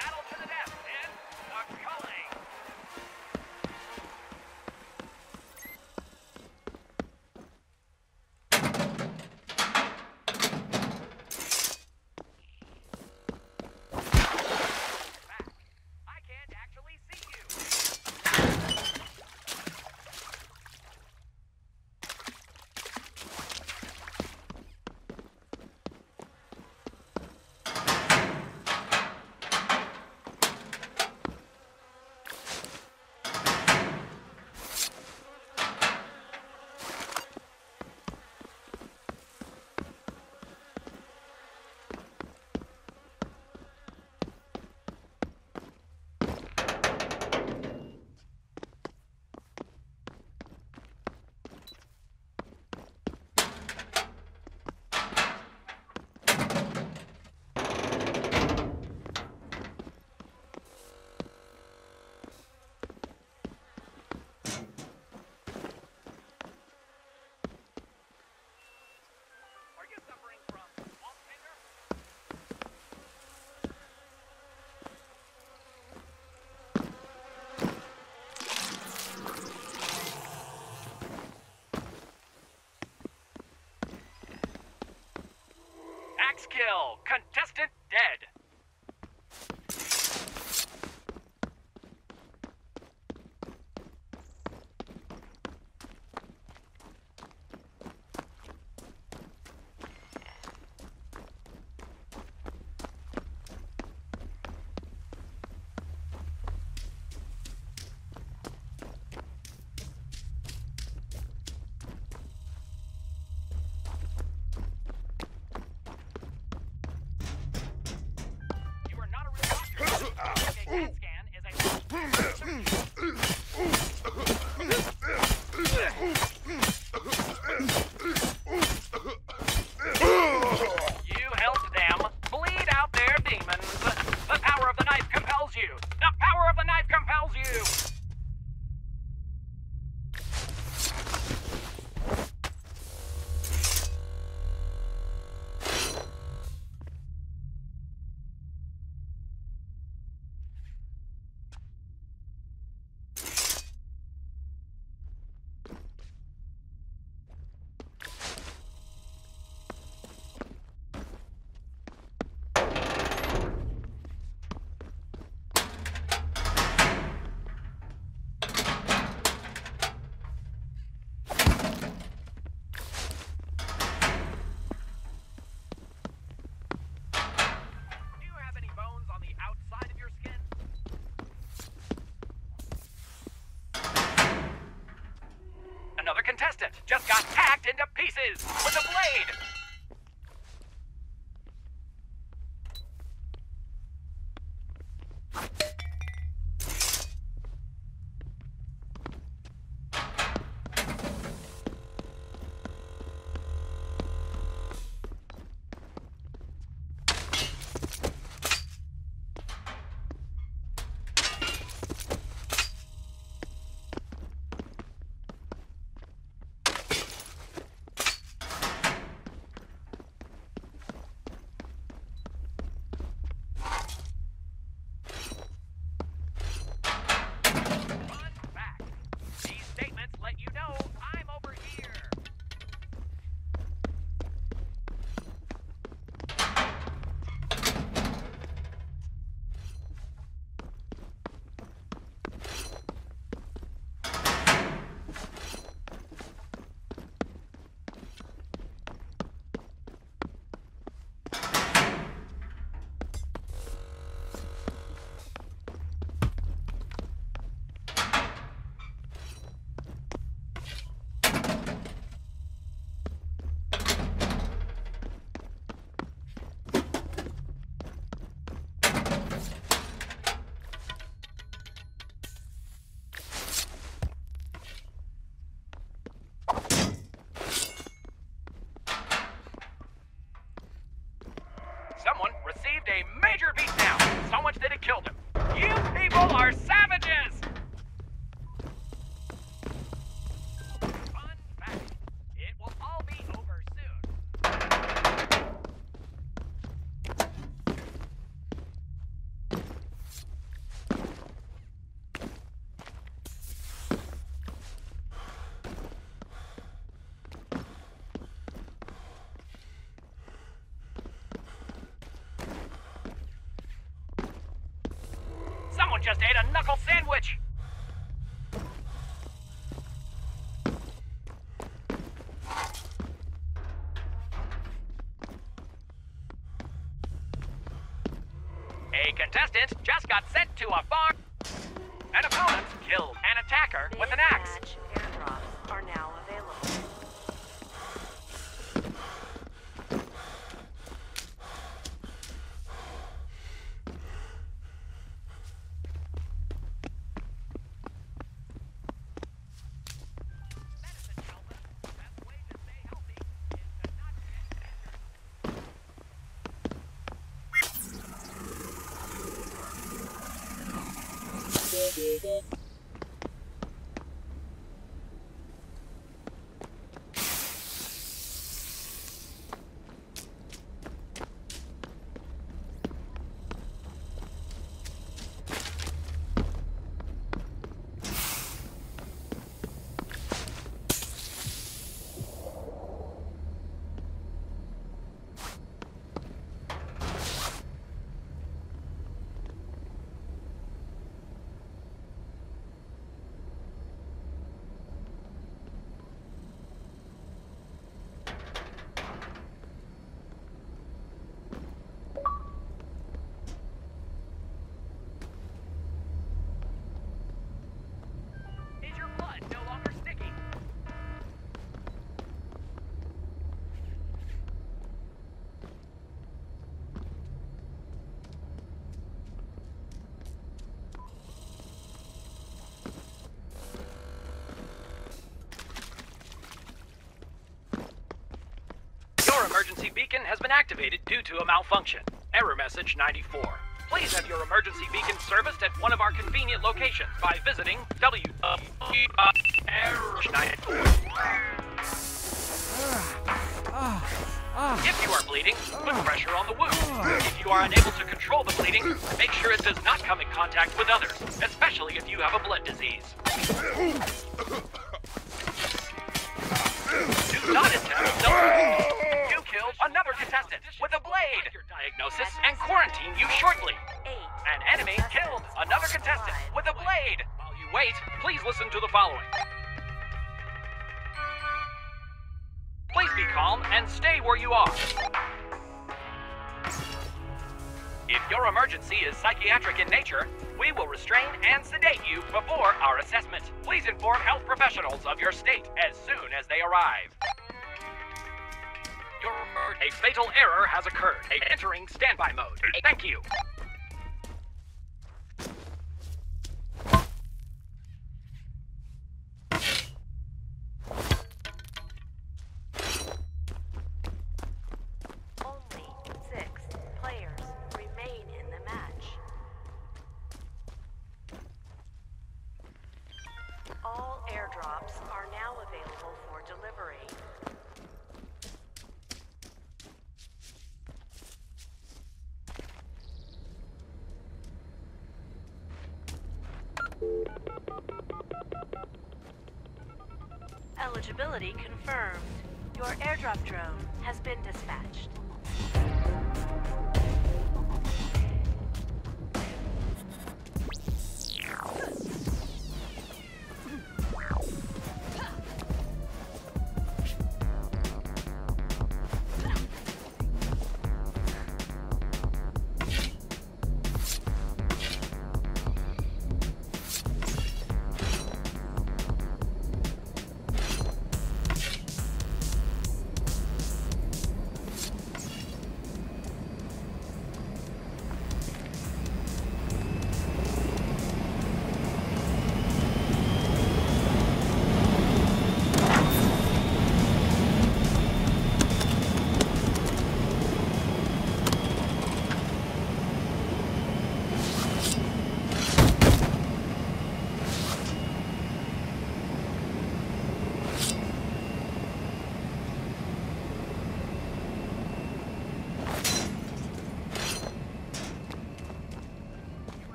Battle to the death in the Culling. Back. I can't actually see you. Are you suffering from swamp finger? Axe kill. Contestant dead. You are not a real doctor. A CAT scan is a You helped them bleed out their demons. The power of the knife compels you. The power of the knife compels you. Do you have any bones on the outside of your skin? Another contestant just got hacked into pieces with a blade. just ate a knuckle sandwich! A contestant just got sent to a farm. An opponent killed an attacker with an axe. Match airdrops are now available. Is your blood no longer sticky? Your emergency beacon has been activated due to a malfunction. Error message 94. Please have your emergency beacon serviced at one of our convenient locations by visiting If you are bleeding, put pressure on the wound. If you are unable to control the bleeding, make sure it does not come in contact with others, especially if you have a blood disease. Do not attempt self-defense. You killed another contestant with a blade. Your diagnosis and quarantine you shortly. An enemy killed another contestant with a blade. While you wait, please listen to the following. Please be calm and stay where you are. If your emergency is psychiatric in nature, we will restrain and sedate you before our assessment. Please inform health professionals of your state as soon as they arrive. A fatal error has occurred. Entering standby mode. Thank you. Only 6 players remain in the match. All airdrops are now available for delivery. Eligibility confirmed. Your airdrop drone has been dispatched.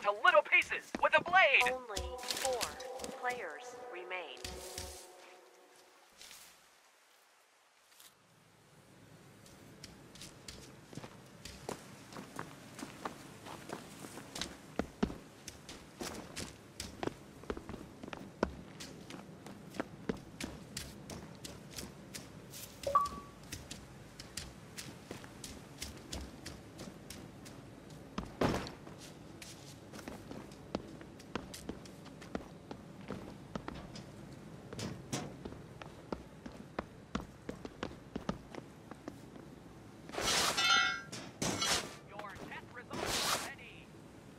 into little pieces with a blade! Only 4 players remain. Your test results are ready!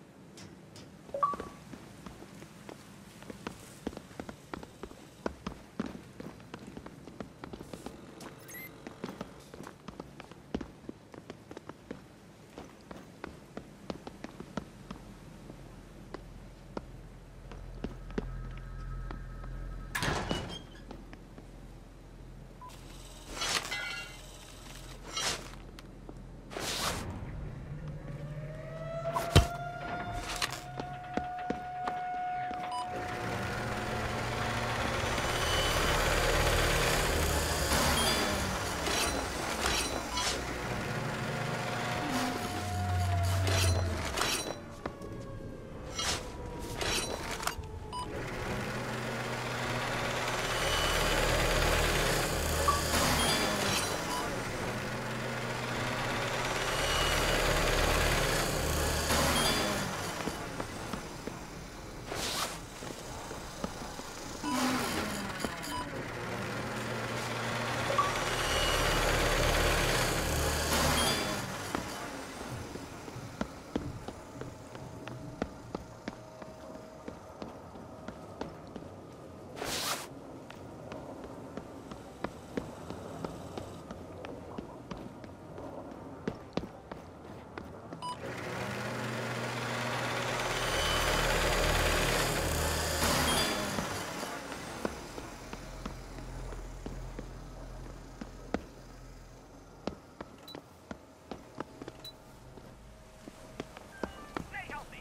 Stay healthy!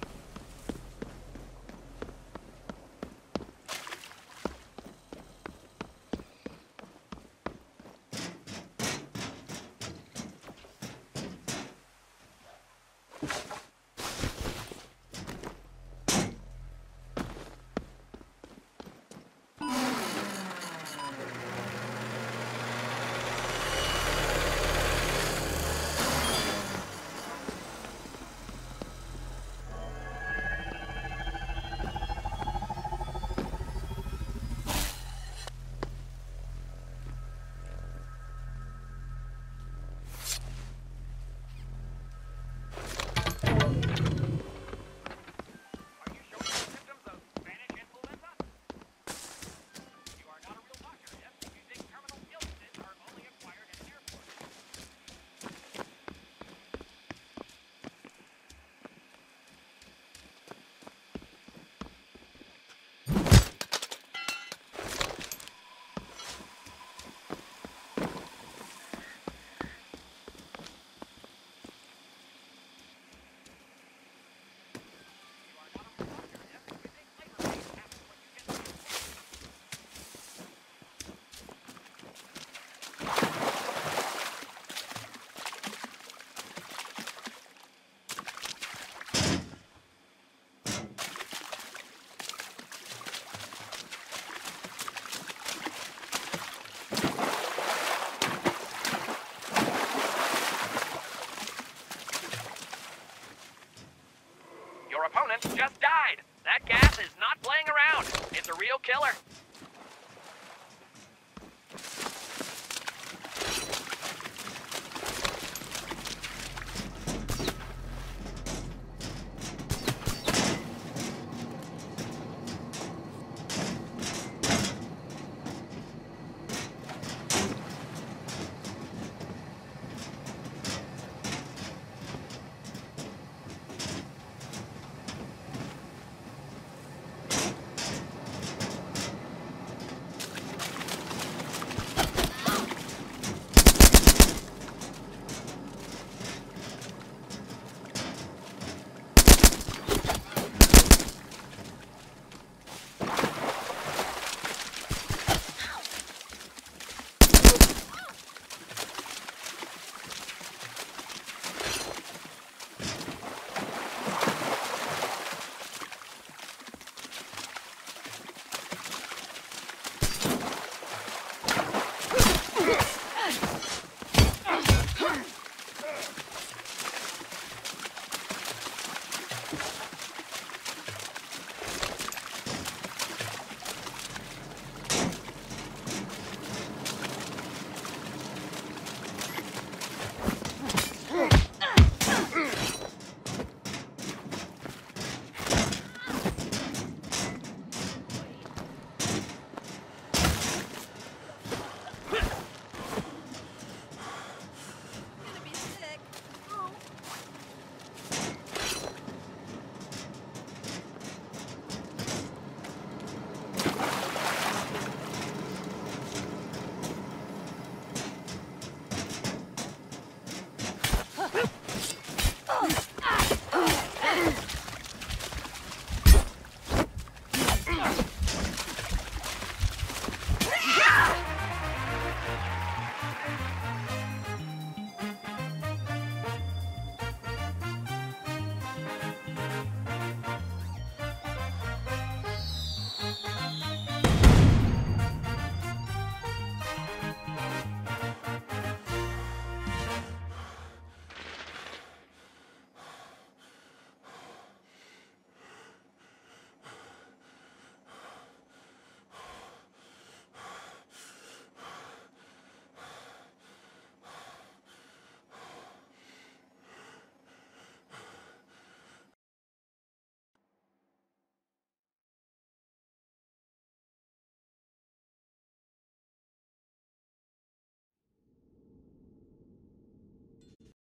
Are you showing symptoms of Spanish influenza? You are not a real doctor, yes? You think terminal illnesses are only acquired at airports? You are not a real doctor, yes? You think labor pains happen when you get Your opponent just died. That gas is not playing around. It's a real killer.